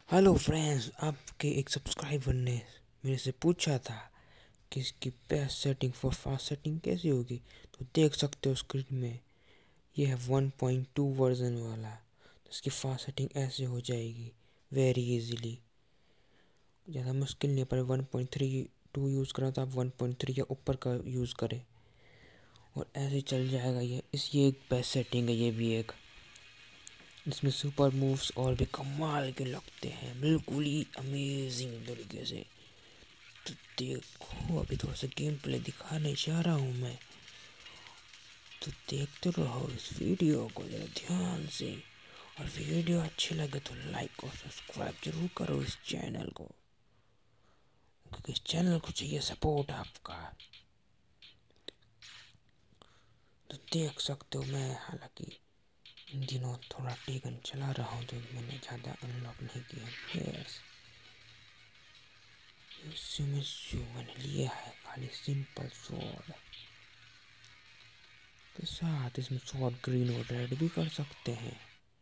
Hello friends, आपके एक subscriber ने मेरे से पूछा था कि इसकी best setting for fast setting कैसी होगी। तो देख सकते हो स्क्रीन में, ये है 1.2 वर्जन वाला। तो इसकी फास्ट सेटिंग ऐसे हो जाएगी वेरी इजीली, ज़्यादा मुश्किल नहीं है। पर 1.32 यूज़ करें तो आप 1.3 या ऊपर का यूज़ करें और ऐसे चल जाएगा। ये एक बेस्ट सेटिंग है। ये भी एक इसमें सुपर मूव्स और भी कमाल के लगते हैं, बिल्कुल ही अमेजिंग तरीके से। तो देखो, अभी थोड़ा सा गेम प्ले दिखाने जा रहा हूँ मैं, तो देखते रहो इस वीडियो को जरा ध्यान से। और वीडियो अच्छी लगे तो लाइक और सब्सक्राइब जरूर करो इस चैनल को, क्योंकि इस चैनल को चाहिए सपोर्ट आपका। तो देख सकते हो, मैं हालांकि इन दिनों थोड़ा टेगन चला रहा हूँ, तो मैंने ज़्यादा अनलॉक नहीं किया प्लेयर्स। इसमें जो मैंने लिया है खाली सिंपल स्वॉर्ड के साथ, इसमें स्वॉर्ड ग्रीन और रेड भी कर सकते हैं,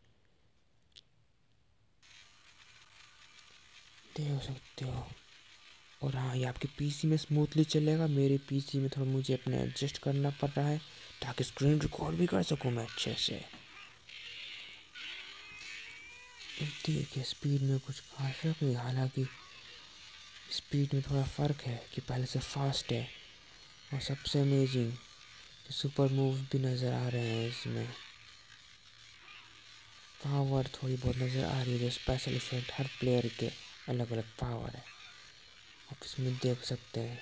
देख सकते हो। और हाँ, ये आपके पीसी में स्मूथली चलेगा। मेरे पीसी में थोड़ा मुझे अपने एडजस्ट करना पड़ रहा है ताकि स्क्रीन रिकॉर्ड भी कर सकूँ मैं अच्छे से। देखिए, स्पीड में कुछ खास फर्क नहीं, हालांकि स्पीड में थोड़ा फ़र्क है कि पहले से फास्ट है। और सबसे अमेजिंग सुपर मूव भी नज़र आ रहे हैं इसमें, पावर थोड़ी बहुत नज़र आ रही है। जो स्पेशल इफेक्ट, हर प्लेयर के अलग अलग पावर है, आप इसमें देख सकते हैं।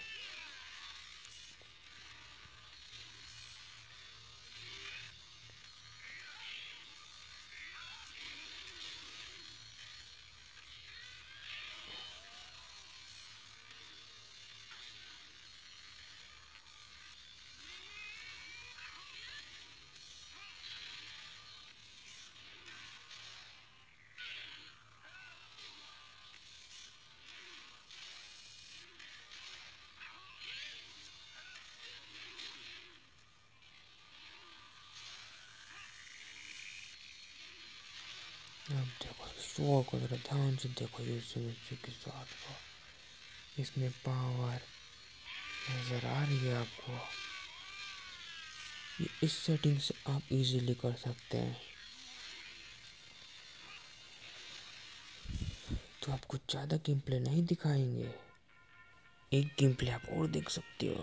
अब देखो, शो को जरा ध्यान से देखो, यूज़ के साथ को इसमें पावर नज़र आ रही है आपको। ये इस सेटिंग से आप इजीली कर सकते हैं। तो आप कुछ ज़्यादा गेम प्ले नहीं दिखाएंगे, एक गेम प्ले आप और देख सकते हो।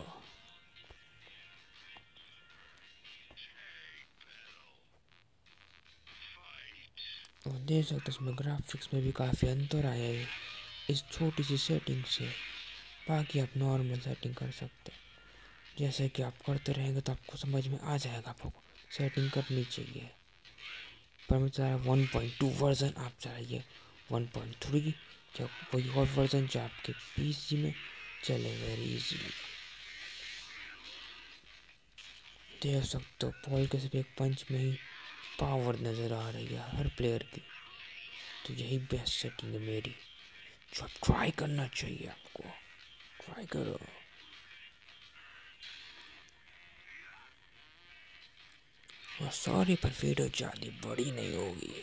और देख सकते हो, इसमें ग्राफिक्स में भी काफ़ी अंतर आया है इस छोटी सी सेटिंग से। बाकी आप नॉर्मल सेटिंग कर सकते हैं, जैसे कि आप करते रहेंगे तो आपको समझ में आ जाएगा आपको सेटिंग करनी चाहिए। पर मैं चाह रहा 1.2 वर्जन, आप चाहिए 1.3 या कोई और वर्जन जो आपके पीसी में चले वेरी इजीली। देख सकते हो, पॉल के सिर्फ एक पंच में ही पावर नज़र आ रही है हर प्लेयर की। तो यही बेस्ट सेटिंग है मेरी, जो आप ट्राई करना चाहिए आपको। ट्राई करो। और सॉरी, पर वीडियो ज़्यादा बड़ी नहीं होगी,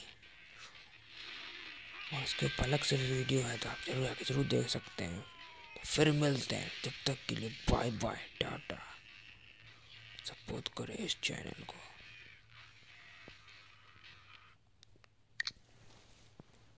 और इसके ऊपर अलग से वीडियो है, तो आप जरूर आके जरूर देख सकते हैं। तो फिर मिलते हैं, तब तक के लिए बाय बाय, टाटा। सपोर्ट करें इस चैनल को।